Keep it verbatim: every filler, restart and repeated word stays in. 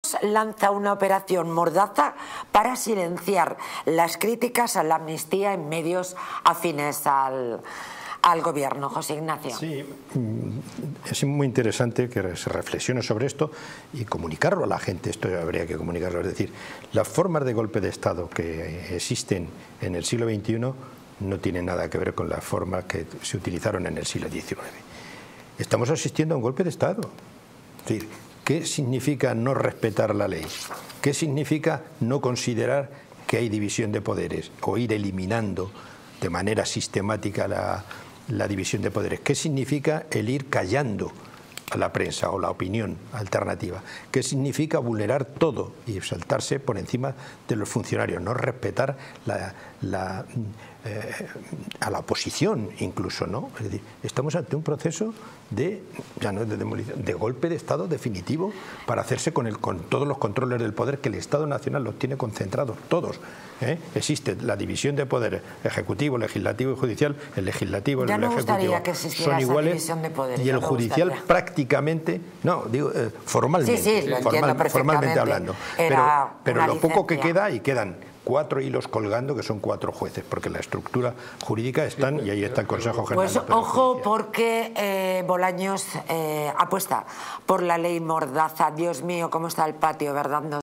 lanza una operación Mordaza para silenciar las críticas a la amnistía en medios afines al, al gobierno. José Ignacio. Sí, es muy interesante que se reflexione sobre esto y comunicarlo a la gente. Esto habría que comunicarlo. Es decir, las formas de golpe de Estado que existen en el siglo veintiuno no tienen nada que ver con las formas que se utilizaron en el siglo diecinueve. Estamos asistiendo a un golpe de Estado. Es decir, ¿qué significa no respetar la ley? ¿Qué significa no considerar que hay división de poderes o ir eliminando de manera sistemática la, la división de poderes? ¿Qué significa el ir callando a la prensa o la opinión alternativa? ¿Qué significa vulnerar todo y saltarse por encima de los funcionarios? No respetar la, la, eh, a la oposición incluso, ¿no? Es decir, estamos ante un proceso de, ya no es de demolición, de golpe de Estado definitivo para hacerse con, el, con todos los controles del poder que el Estado Nacional los tiene concentrados, todos. ¿eh? Existe la división de poderes, ejecutivo, legislativo y judicial. El legislativo y el ejecutivo son iguales y el judicial prácticamente, no, digo, eh, formalmente, sí, sí, lo formal, formalmente hablando. Pero, pero lo poco que queda, y quedan cuatro hilos colgando, que son cuatro jueces, porque la estructura jurídica están y ahí está el Consejo General. Pues ojo, porque eh, Bolaños eh, apuesta por la ley Mordaza. Dios mío, cómo está el patio, ¿verdad?